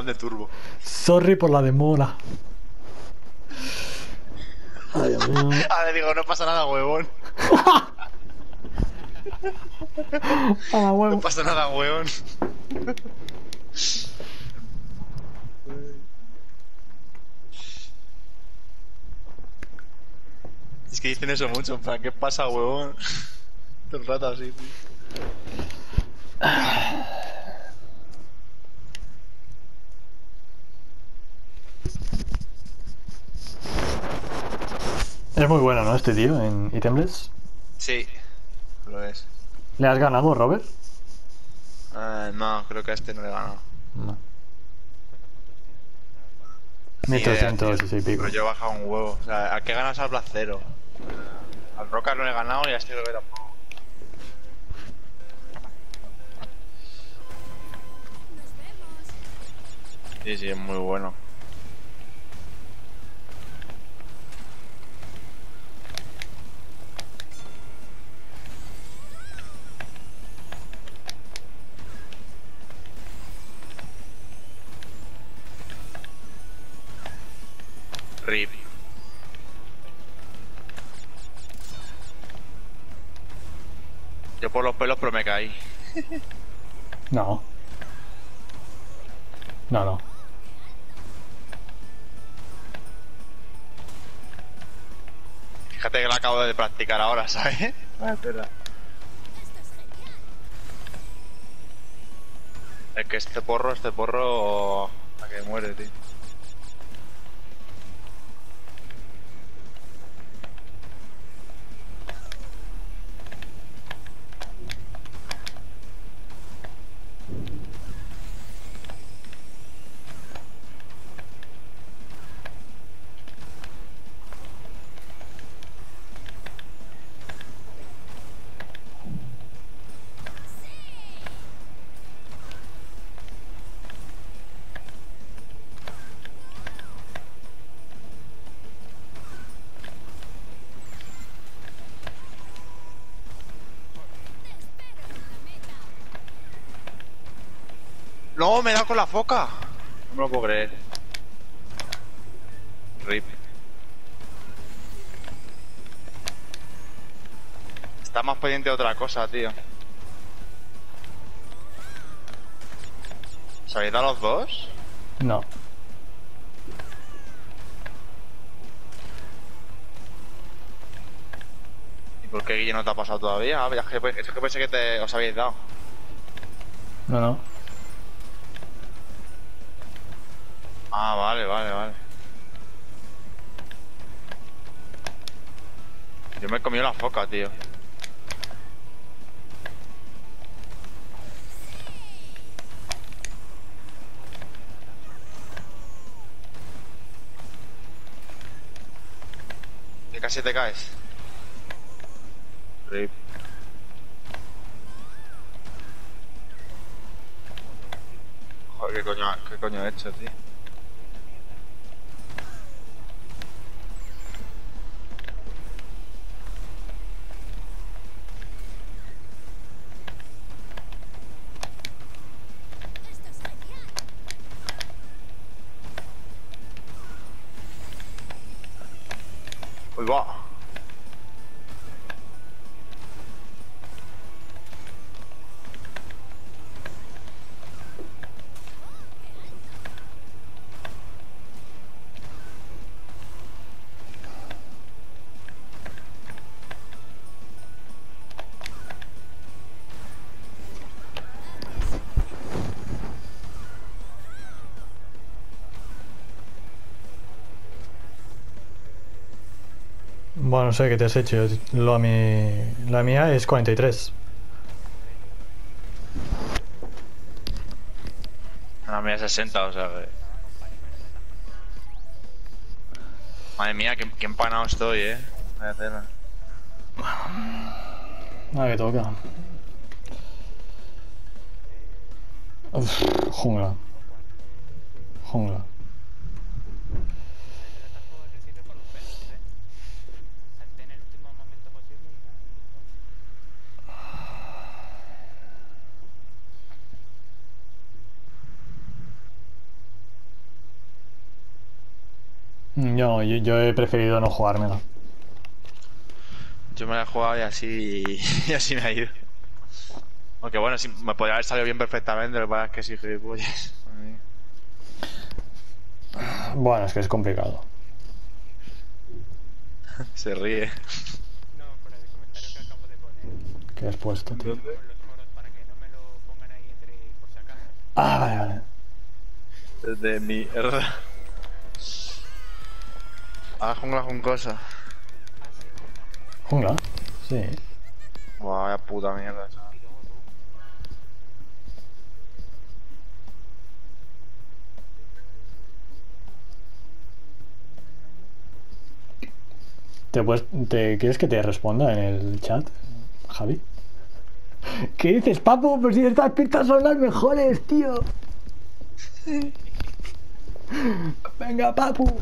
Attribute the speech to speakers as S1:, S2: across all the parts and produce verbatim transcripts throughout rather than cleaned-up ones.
S1: de turbo.
S2: Sorry por la demora. Ay, Dios mío.
S1: Ahora digo, no pasa nada, huevón.
S2: A la
S1: No
S2: huevo.
S1: pasa nada, huevón. Es que dicen eso mucho, en plan, ¿qué pasa, huevón? Todo el rato así, tío.
S2: Es muy bueno, ¿no? Este tío en Itemless.
S1: Sí, lo es.
S2: ¿Le has ganado, Robert?
S1: Eh, no, creo que a este no le he ganado.
S2: No.
S1: Ni idea, tío.
S2: mil trescientos y seis pico.
S1: Pero yo he bajado un huevo. O sea, ¿a qué ganas al Blast cero? Al Roca no le he ganado y a este creo que tampoco. Sí, sí, es muy bueno. Rip. Yo por los pelos, pero me caí.
S2: No. No, no.
S1: Fíjate que lo acabo de practicar ahora, ¿sabes? Ah, espera. Es que este porro, este porro... A que muere, tío. ¡No! ¡Me he dado con la foca! No me lo puedo creer. Rip. Está más pendiente de otra cosa, tío. ¿Se habéis dado los dos?
S2: No.
S1: ¿Y por qué Guille no te ha pasado todavía? Ah, ya que, eso que pensé que te, os habéis dado.
S2: No, no.
S1: Ah, vale, vale, vale. Yo me he comido la foca, tío. Que casi te caes. Rip. Joder, ¿qué coño, qué coño he hecho, tío? Uy, va.
S2: Bueno, no sé qué te has hecho. Lo a mi... La mía es cuarenta y tres.
S1: A mí es sesenta, o sea que... Madre mía, qué, qué empanado estoy, eh. Vaya tela.
S2: Ah, que toca. Uf, jungla. Jungla. Yo, yo, yo he preferido no jugármela.
S1: Yo me la he jugado y así, y así me ha ido. Aunque bueno, sí, me podría haber salido bien perfectamente, lo que pasa es que sí, gilipollas.
S2: Bueno, es que es complicado.
S1: Se ríe.
S3: No, por el comentario que acabo de poner.
S2: ¿Qué has puesto, tío?
S1: ¿Dónde?
S3: Con los foros para que no me lo pongan ahí entre por si acaso.
S2: Ah, vale, vale.
S1: Desde mierda. Ah, jungla con cosas.
S2: ¿Jungla? Sí.
S1: Vaya puta mierda, chaval.
S3: Y luego tú.
S2: ¿Te, puedes, te ¿Quieres que te responda en el chat, Javi? ¿Qué dices, papu? Pues si estas pistas son las mejores, tío. Venga, papu.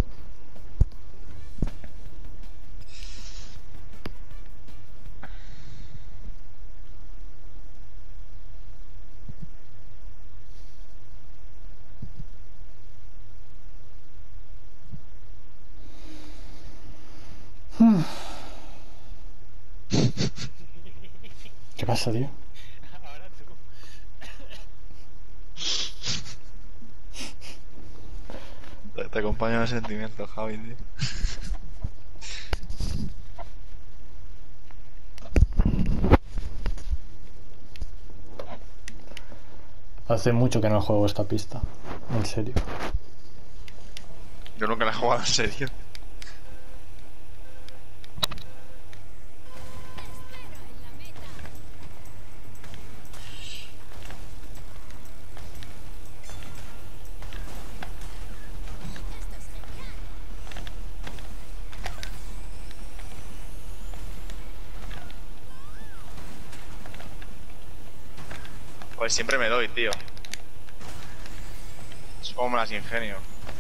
S2: ¿Qué pasa, tío?
S3: Ahora tú.
S1: Te, te acompaño en el sentimiento, Javi, tío.
S2: Hace mucho que no juego esta pista. En serio.
S1: Yo nunca la he jugado en serio. Pues siempre me doy, tío. Es como me las ingenio.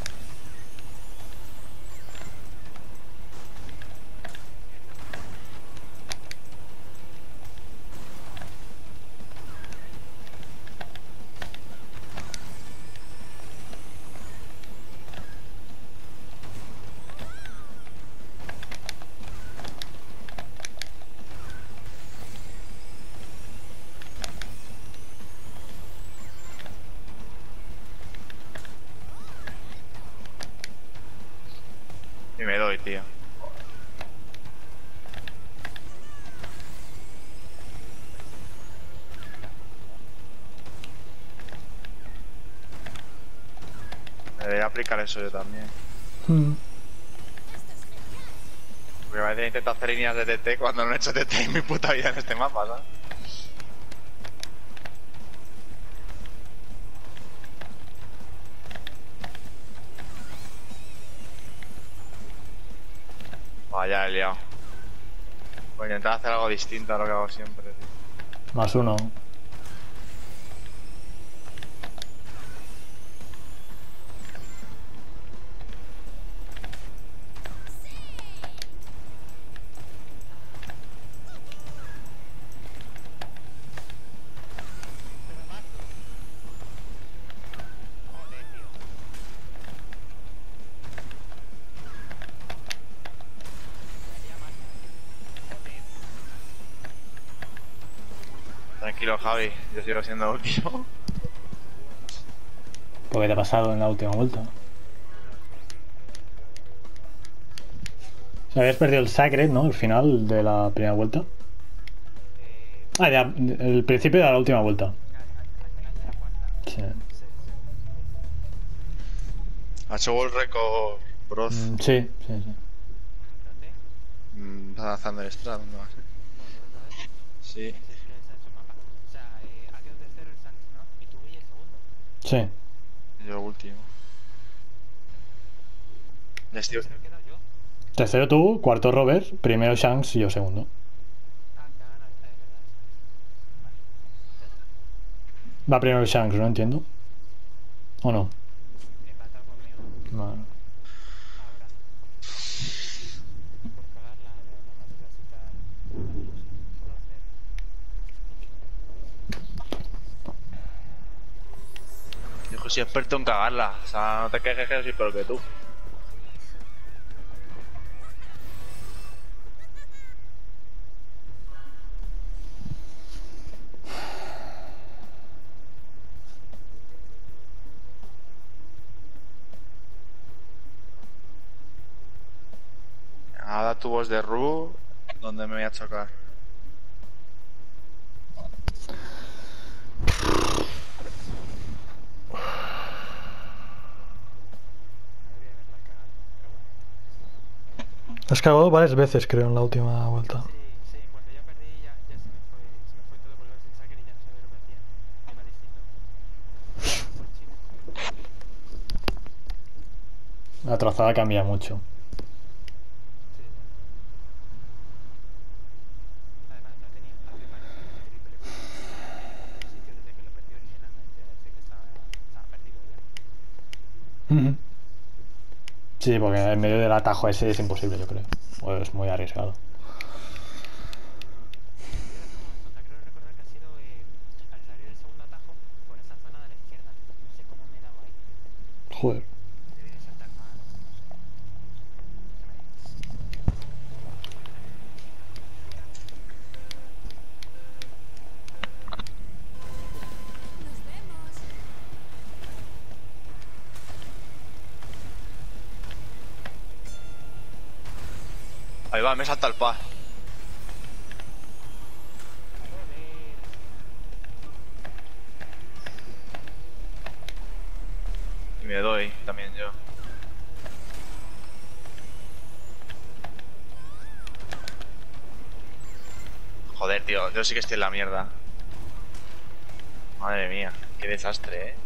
S1: Y me doy, tío. Debería aplicar eso yo también.
S2: Mm.
S1: Porque a veces intento hacer líneas de T T cuando no he hecho T T en mi puta vida en este mapa, ¿sabes? Vaya, he liado. Voy a intentar hacer algo distinto a lo que hago siempre, tío.
S2: Más uno.
S3: Joder, tío. Daría más. Joder.
S1: Tranquilo, Javi. Yo sigo siendo último.
S2: ¿Por qué te ha pasado en la última vuelta? O sea, habías perdido el Sacred, ¿no? El final de la primera vuelta.
S3: Eh,
S2: Ah, ya, el principio de la última vuelta.
S3: al final de la cuarta.
S2: Sí.
S1: Ha hecho World Record Bros.
S2: Mm, sí, sí, sí.
S3: ¿Dónde?
S1: Mm, Para Thunderstrad, ¿dónde va a ser?
S3: Joder, otra vez.
S1: Sí.
S3: Es que se ha hecho mapa. O sea, eh, ha quedado tercero el Sans, ¿no? Y tú y el segundo.
S2: Sí.
S1: Yo último. Ya estoy.
S3: Tercero he quedado yo.
S2: Tercero tú, cuarto Robert, primero Shanks y yo segundo.
S3: Ah, que ha ganado. Eh, es verdad. Vale. Ya está.
S2: Va primero Shanks, ¿no? Entiendo. ¿O no?
S3: Empatado conmigo.
S2: Vale.
S3: Ahora. Por cagarla, no no me haces así tal. Solo hacer.
S1: Yo soy experto en cagarla. O sea, no te quejes que yo soy peor que tú. Ahora tubos de Ru. ¿Dónde me voy a chocar?
S2: Has cagado varias veces, creo, en la última vuelta.
S3: Sí, sí, cuando ya perdí ya, ya se me fue, se me fue todo porque iba sin saque y ya no sabía lo que hacía. Iba distinto. Por chico.
S2: La trazada cambia mucho.
S3: Sí. Además no tenía hace varios años triple punto en ningún sitio desde que lo perdí originalmente, así que estaba, estaba perdido ya.
S2: Ujú. Sí, porque en medio del atajo ese es imposible, yo creo. O es muy arriesgado.
S3: Tonta, creo recordar que ha sido eh, al salir del segundo atajo por esa zona de la izquierda. No sé cómo me he dado ahí.
S2: Joder.
S3: Debí de saltar mal, no sé. Se me ha ido.
S4: Nos vemos.
S1: Ahí va, me salta el pa. Y me doy también yo. Joder, tío, yo sí que estoy en la mierda. Madre mía, qué desastre, eh.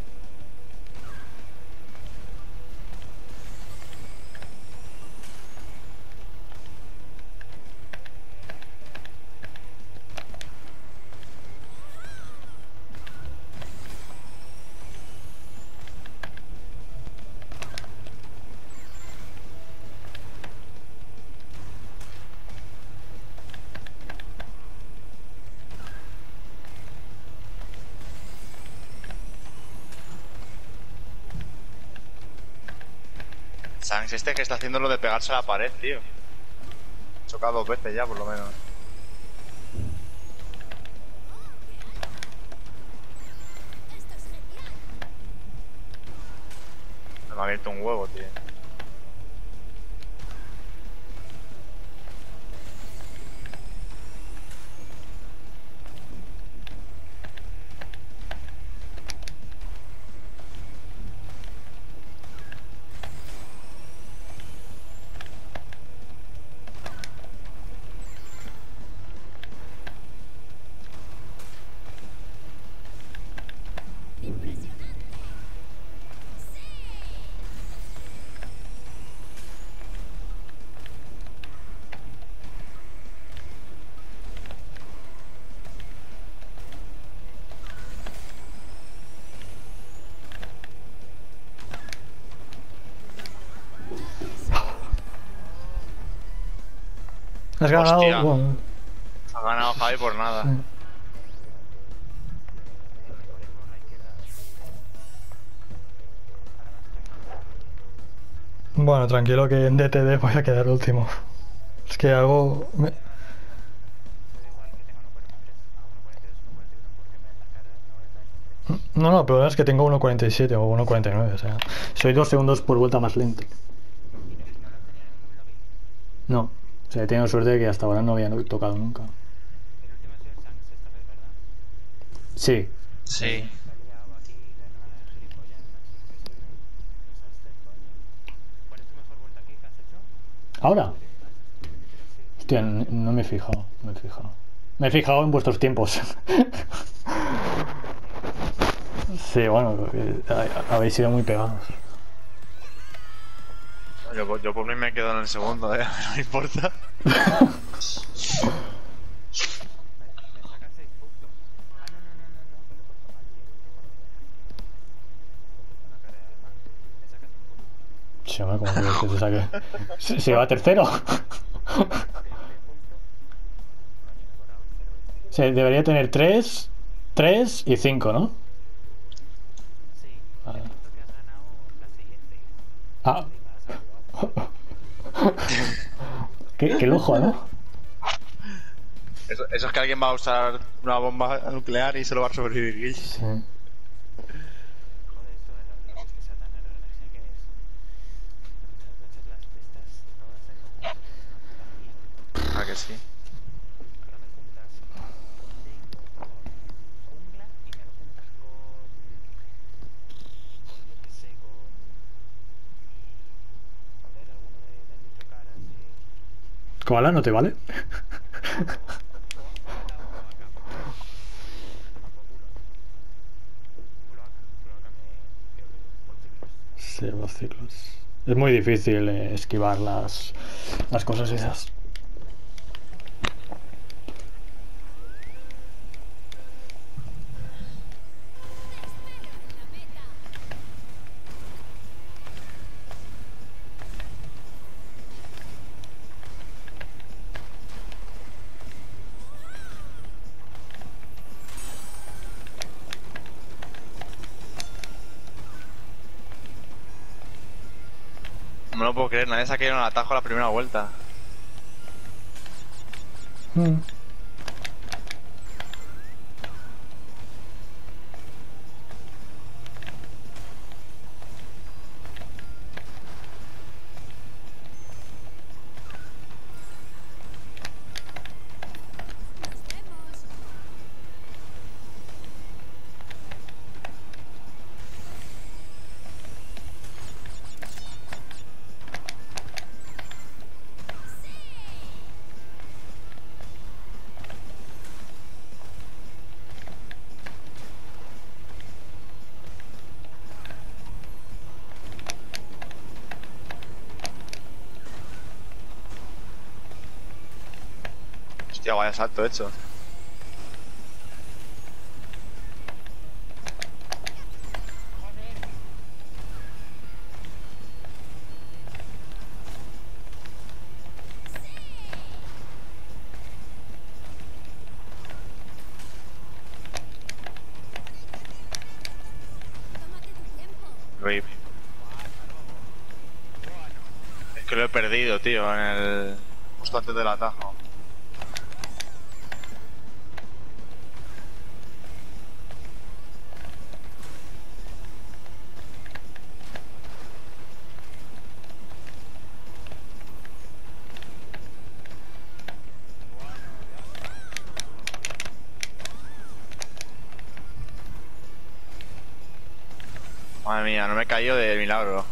S1: Sans este que está haciendo lo de pegarse a la pared, tío. He chocado dos veces ya, por lo menos.
S4: Esto es genial.
S1: Me ha abierto un huevo, tío.
S4: Impresionante. Sí.
S2: Has ganado.
S1: Hostia.
S2: Bueno,
S1: Ha ganado Javi por nada.
S2: sí.
S3: Mejoré por la izquierda. Ahora más tranquilo.
S2: Bueno, tranquilo que en D T D voy a quedar último. Es que hago. me-
S3: Me da igual que tenga uno cuarenta y tres, a uno cuarenta y dos, uno cuarenta y uno, porque en las carreras no es la diferencia.
S2: No, no, el problema es que tengo uno cuarenta y siete o uno cuarenta y nueve, o sea. Soy dos segundos por vuelta más lento.
S3: ¿Y no, y no lo tenía en ningún lobby?
S2: No. O sea, he tenido suerte de que hasta ahora no había tocado nunca.
S3: El último ha sido el Shanks esta vez, ¿verdad?
S2: Sí.
S1: Sí.
S3: Se ha liado aquí de nada de gilipollas, macho. Que soy un desastre, coño. ¿Cuál es tu mejor vuelta aquí que has hecho?
S2: ¿Ahora?
S3: Sí, sí.
S2: Hostia, n- no me he fijado. No me he fijado. Me he fijado en vuestros tiempos. Sí, bueno, porque ha- habéis sido muy pegados.
S1: Yo, yo por mí me quedo en el segundo, eh. No me importa.
S3: Me, me saca seis puntos. Ah, no, no, no, no, no, que lo he puesto mal, tío. Qué barbaridad. He puesto una carrera de más. Me sacas un punto.
S2: Sí, hombre, ¿cómo quieres que te saque? Se, se va tercero.
S3: De, de punto. Coño, me he borrado el cero este.
S2: O sea, debería tener tres, tres y cinco, ¿no?
S3: Sí,
S2: Vale.
S3: he puesto que has ganado la siguiente.
S2: Ah,
S3: Y me has saludado.
S2: qué, qué lujo, ¿no?
S1: Eso, eso es que alguien va a usar una bomba nuclear y se lo va a sobrevivir, Guille.
S2: Sí.
S3: Joder, eso de los lobbies que saltan en el R N G, que es muchas veces las pistas todas en conjunto son una puta
S1: que sí.
S3: Ahora me juntas con Link o con Jungla y me lo juntas con... con yo que sé, con... joder, alguno de, del Nitro Cara, así...
S2: Koala, ¿no te vale?
S3: O, o, o, Koala o Cloaca. A tomar por culo. Cloaca, Cloaca me... creo que por ciclos.
S2: Sí, los ciclos. Es muy difícil eh, esquivar las, las cosas esas.
S1: No me lo puedo creer, nadie se ha caído en el atajo a la primera vuelta.
S2: Mm.
S4: Nos vemos.
S1: Hostia, vaya salto hecho.
S4: Tómate tu tiempo.
S1: Rip. Es que lo he perdido, tío, en el... justo antes del atajo. Madre mía, no me he caído de milagro.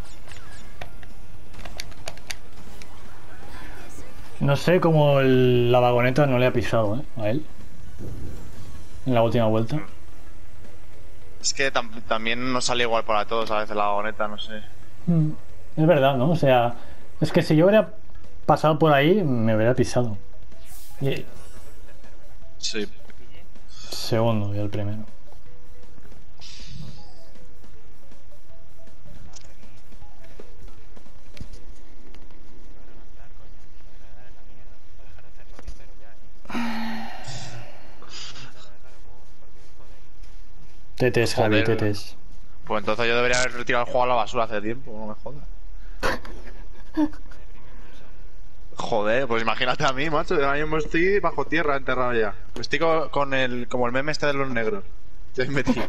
S2: No sé cómo el- la vagoneta no le ha pisado, ¿eh? A él. En la última vuelta.
S1: Es que tam- también no sale igual para todos a veces la vagoneta, no sé.
S2: Mm. Es verdad, ¿no? O sea, es que si yo hubiera pasado por ahí, me hubiera pisado. Y
S1: Sí.
S2: segundo y el primero. Tetes, Javi,
S1: Joder.
S2: tetes.
S1: Pues entonces yo debería haber retirado el juego a la basura hace tiempo, no me jodas. Joder, pues imagínate a mí, macho, ahora mismo estoy bajo tierra enterrado ya. Estoy co- con el, como el meme este de los negros. Estoy metido.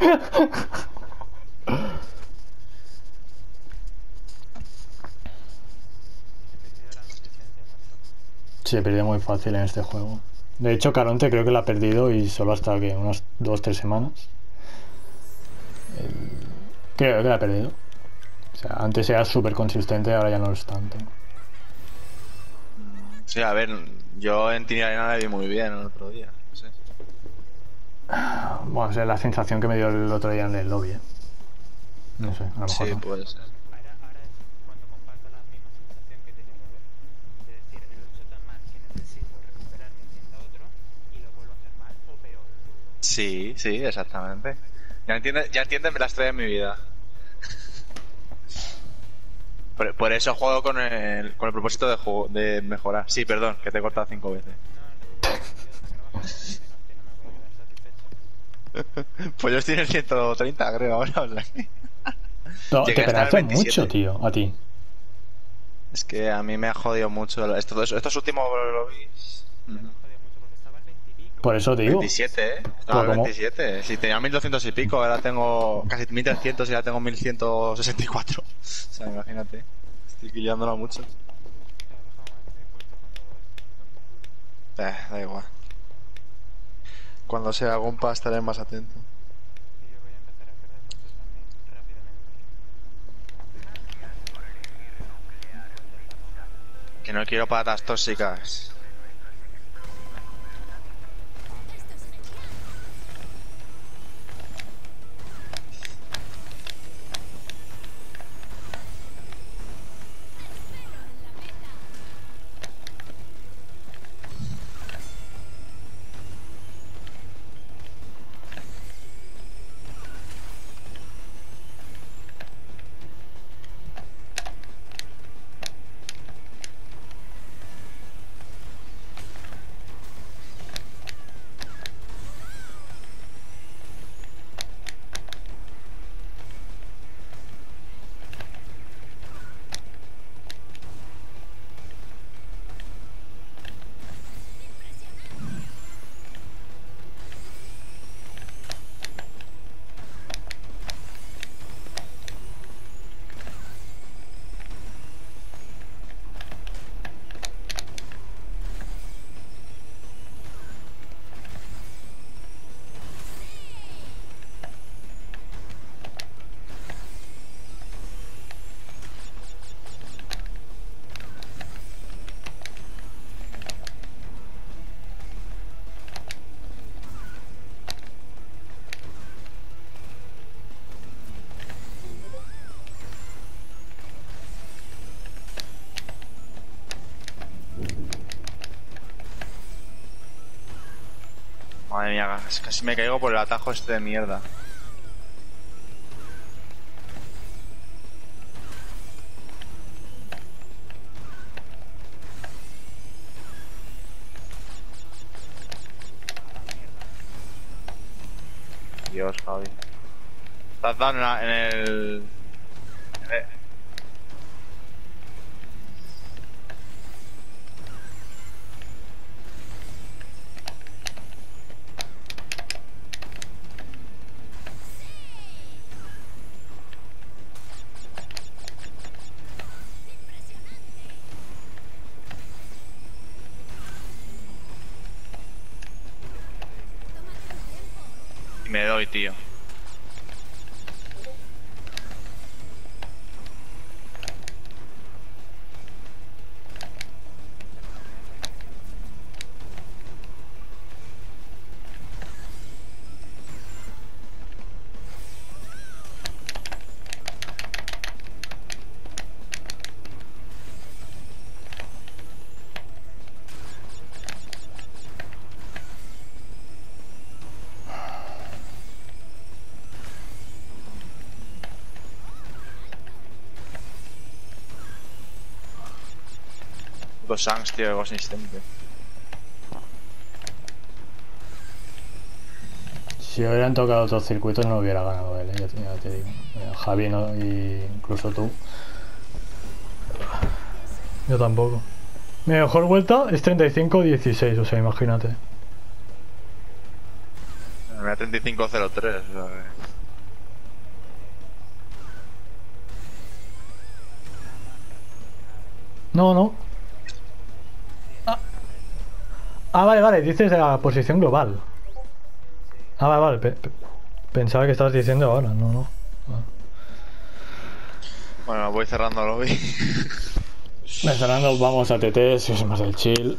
S2: Se pierde muy fácil en este juego. De hecho, Caronte creo que la ha perdido y solo hasta que unas dos tres semanas. El- Creo que la ha perdido. O sea, antes era súper consistente, ahora ya no lo es tanto.
S1: Sí, a ver, yo en Tiny Arena la vi muy bien el otro día. No sé.
S2: Bueno, esa es la sensación que me dio el otro día en el lobby. ¿eh? No sé, a lo mejor.
S1: Sí,
S2: no.
S1: puede ser.
S3: Ahora, ahora es cuando comparto la misma sensación que tenía que ver. De decir, lo he hecho tan mal que necesito recuperarme haciendo otro y lo vuelvo a hacer mal o peor.
S1: Sí, sí, exactamente. Ya entiendes, ya entiendes la estrella de mi vida. Por, por eso juego con el, con el propósito de, juego, de mejorar. Sí, perdón, que te he cortado cinco veces.
S3: No, no, yo hasta que no baje el menos cien no me voy a quedar satisfecho.
S1: Pues yo estoy en el ciento treinta, creo, ahora. O sea que-
S2: No,
S1: Llegué
S2: te
S1: hasta el
S2: pegaste
S1: veintisiete.
S2: mucho, tío, a ti.
S1: Es que a mí me ha jodido mucho. Estos, estos últimos lobbies.
S3: Me jodió mucho porque estaba al veinte y pico.
S2: Por eso te digo.
S1: veintisiete, ¿eh? Estaba al
S2: Pero como-
S1: veintisiete. Si tenía mil doscientos y pico, ahora tengo casi mil trescientos y ahora tengo mil ciento sesenta y cuatro. O sea, imagínate. Estoy quillándola mucho.
S3: O sea, bajaba más de puesto cuando
S1: Eh, da igual. Cuando sea Gompa estaré más atento.
S3: Y yo voy a empezar a hacer deportes también, rápidamente.
S1: Que no quiero patas tóxicas.
S4: Esto es genial. Espero en la meta.
S1: Madre mía, casi me caigo por el atajo este de mierda. Dios, Javi. Estás dando en, la- en el... en el-
S4: Tómate tu tiempo.
S1: Y me doy, tío. Dos Shanks, tío, de Ghost Instinct.
S2: Si hubieran tocado otros circuitos no hubiera ganado él, ¿eh? ya, te, ya te digo. Eh, Javi no, y incluso tú. Yo tampoco. Mi mejor vuelta es treinta y cinco dieciséis, o sea, imagínate.
S1: Me da treinta y cinco cero tres, o sea que...
S2: No, no. Ah, ah, vale, vale, dices de la posición global. Ah, vale, vale. pe- pe- pensaba que estabas diciendo ahora, no, no. Ah.
S1: Bueno, voy cerrando el lobby.
S2: Cerrando, vamos a T T, si es más el chill.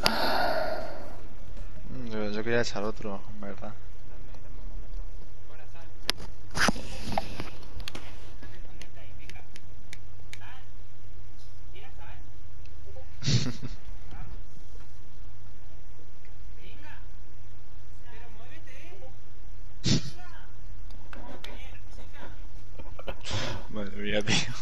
S1: Yo, yo quería echar otro, en verdad.
S3: Dame, dame un momento. Ahora sal. Déjate esconderte ahí, venga. Sal. Mira, sal. Vamos. Venga. Pero muévete. Venga. Como bien, chica.
S1: Madre mía, tío.